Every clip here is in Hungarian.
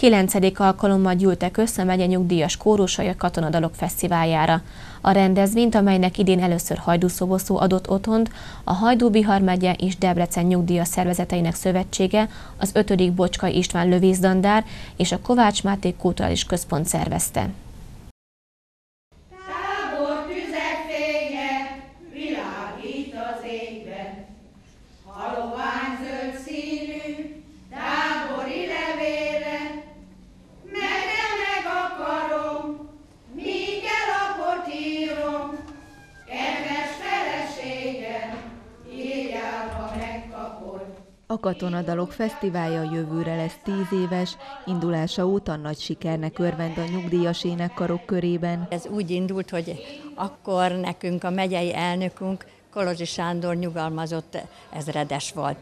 9. alkalommal gyűltek össze megye nyugdíjas kórusai a Katonadalok Fesztiváljára. A rendezvényt, amelynek idén először Hajdú Szoboszló adott otthont, a Hajdú-Bihar megye és Debrecen nyugdíjas szervezeteinek szövetsége, az 5. Bocskai István lövésztandár és a Kovács Máté Kulturális Központ szervezte. A Katonadalok Fesztiválja jövőre lesz 10 éves, indulása óta nagy sikernek örvend a nyugdíjas énekkarok körében. Ez úgy indult, hogy akkor nekünk a megyei elnökünk Kolozsi Sándor nyugalmazott ezredes volt.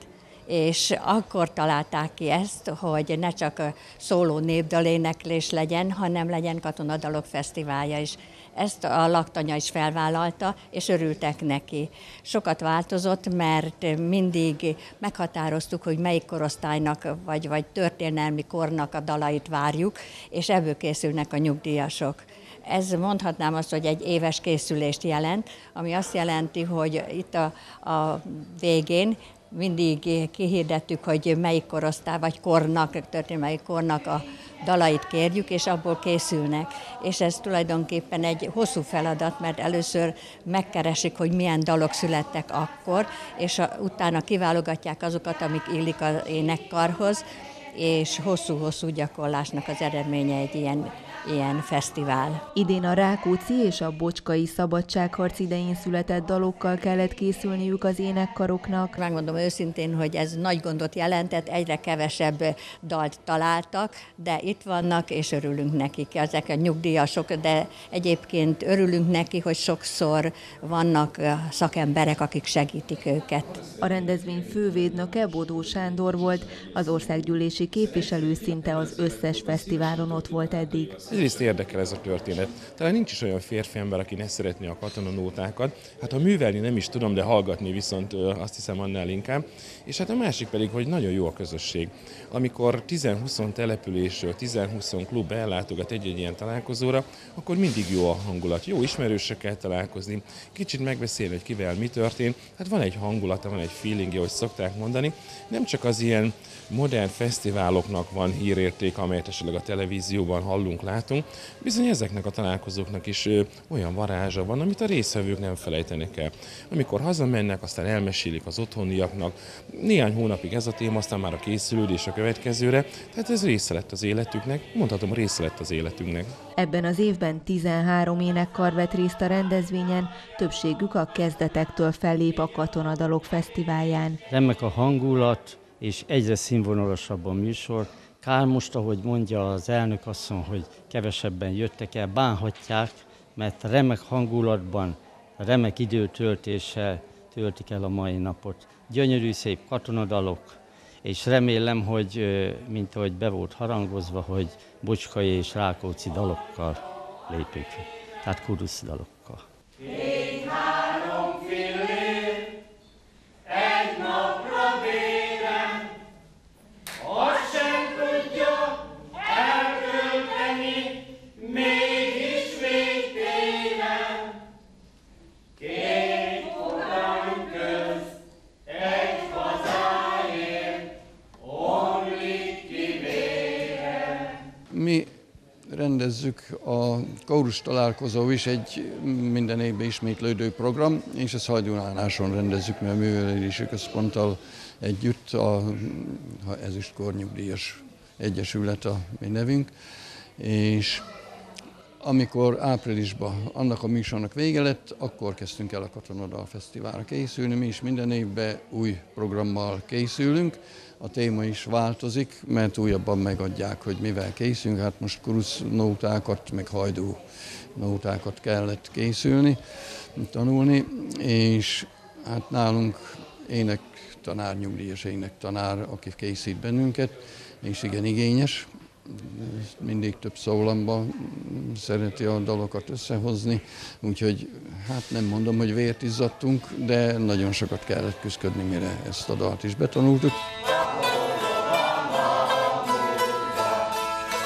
És akkor találták ki ezt, hogy ne csak szóló népdaléneklés legyen, hanem legyen Katonadalok Fesztiválja is. Ezt a laktanya is felvállalta, és örültek neki. Sokat változott, mert mindig meghatároztuk, hogy melyik korosztálynak vagy történelmi kornak a dalait várjuk, és ebből készülnek a nyugdíjasok. Ez mondhatnám azt, hogy egy éves készülést jelent, ami azt jelenti, hogy itt a végén mindig kihirdettük, hogy melyik korosztály vagy kornak, történelmi kornak a dalait kérjük, és abból készülnek. És ez tulajdonképpen egy hosszú feladat, mert először megkeresik, hogy milyen dalok születtek akkor, és utána kiválogatják azokat, amik illik az énekkarhoz, és hosszú-hosszú gyakorlásnak az eredménye egy ilyen fesztivál. Idén a Rákóczi és a Bocskai szabadságharc idején született dalokkal kellett készülniük az énekkaroknak. Megmondom őszintén, hogy ez nagy gondot jelentett, egyre kevesebb dalt találtak, de itt vannak, és örülünk nekik, ezek a nyugdíjasok, de egyébként örülünk neki, hogy sokszor vannak szakemberek, akik segítik őket. A rendezvény fővédnöke Bodó Sándor volt, az országgyűlési képviselő szinte az összes fesztiválon ott volt eddig. Egyrészt érdekel ez a történet. Talán nincs is olyan férfi ember, aki ne szeretné a katonanótákat. Hát ha művelni nem is tudom, de hallgatni viszont azt hiszem annál inkább. És hát a másik pedig, hogy nagyon jó a közösség. Amikor 10-20 településről, 10-20 klub ellátogat egy-egy ilyen találkozóra, akkor mindig jó a hangulat. Jó ismerősökkel találkozni, kicsit megbeszélni, hogy kivel mi történt. Hát van egy hangulata, van egy feelingje, hogy szokták mondani. Nem csak az ilyen modern fesztiváloknak van hírérték, amelyet esetleg a televízióban hallunk, látunk. Bizony ezeknek a találkozóknak is olyan varázsa van, amit a résztvevők nem felejtenek el. Amikor hazamennek, aztán elmesélik az otthoniaknak. Néhány hónapig ez a téma, aztán már a készülődés a következőre. Tehát ez része lett az életüknek, mondhatom, része lett az életünknek. Ebben az évben 13 énekkar vett részt a rendezvényen, többségük a kezdetektől fellép a Katonadalok Fesztiválján. Remek a hangulat, és egyre színvonalasabb a műsor. Kár most, ahogy mondja az elnök asszony, hogy kevesebben jöttek el, bánhatják, mert remek hangulatban, remek időtöltéssel töltik el a mai napot. Gyönyörű, szép katonadalok, és remélem, hogy, mint ahogy be volt harangozva, hogy bocskai és rákóczi dalokkal lépünk, tehát kóruszi dalokkal. Mi rendezzük, a kórus találkozó is egy minden évben ismétlődő program, és ezt Hajdúnánáson rendezzük, mert a Művelési Központtal együtt a Ezüstkor Nyugdíjas Egyesület a mi nevünk, és amikor áprilisban annak a műsornak vége lett, akkor kezdtünk el a Katonadal Fesztiválra készülni. Mi is minden évben új programmal készülünk. A téma is változik, mert újabban megadják, hogy mivel készülünk. Hát most kurusz nótákat, meg hajdú nótákat kellett készülni, tanulni, és hát nálunk énektanár, nyugdíjas énektanár, aki készít bennünket, és igen igényes. Mindig több szólamban szereti a dalokat összehozni, úgyhogy hát nem mondom, hogy vért izzadtunk, de nagyon sokat kellett küzdködni, mire ezt a dalt is betanultuk.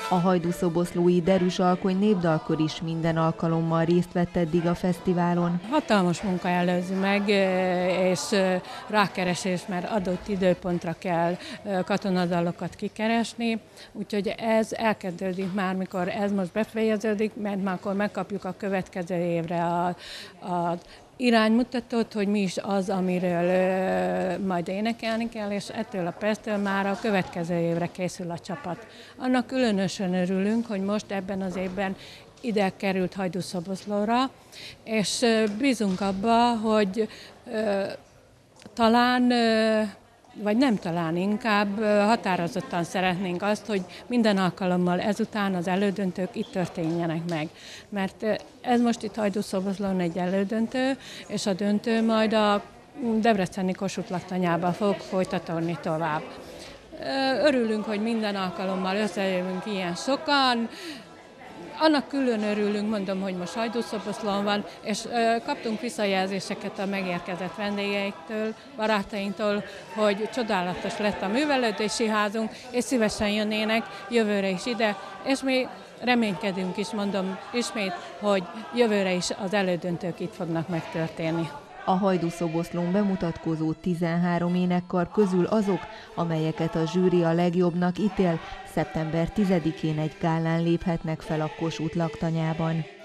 A hajdúszoboszlói Derűs Alkony népdalkör is minden alkalommal részt vett eddig a fesztiválon. Hatalmas munka előzi meg, és rákeresés, mert adott időpontra kell katonadalokat kikeresni, úgyhogy ez elkezdődik már, mikor ez most befejeződik, mert már akkor megkapjuk a következő évre a iránymutatót, hogy mi is az, amiről majd énekelni kell, és ettől a perctől már a következő évre készül a csapat. Annak különösen örülünk, hogy most ebben az évben ide került Hajdúszoboszlóra, és bízunk abba, hogy talán, vagy nem talán, inkább határozottan szeretnénk azt, hogy minden alkalommal ezután az elődöntők itt történjenek meg. Mert ez most itt Hajdúszoboszlón egy elődöntő, és a döntő majd a debreceni Kossuth laktanyában fog folytatódni tovább. Örülünk, hogy minden alkalommal összejövünk ilyen sokan. Annak külön örülünk, mondom, hogy most Hajdúszoboszlón van, és kaptunk visszajelzéseket a megérkezett vendégeiktől, barátainktól, hogy csodálatos lett a művelődési házunk, és szívesen jönnének jövőre is ide, és mi reménykedünk is, mondom ismét, hogy jövőre is az elődöntők itt fognak megtörténni. A Hajdúszoboszlón bemutatkozó 13 énekkar közül azok, amelyeket a zsűri a legjobbnak ítél, szeptember 10-én egy gálán léphetnek fel a Kossuth laktanyában.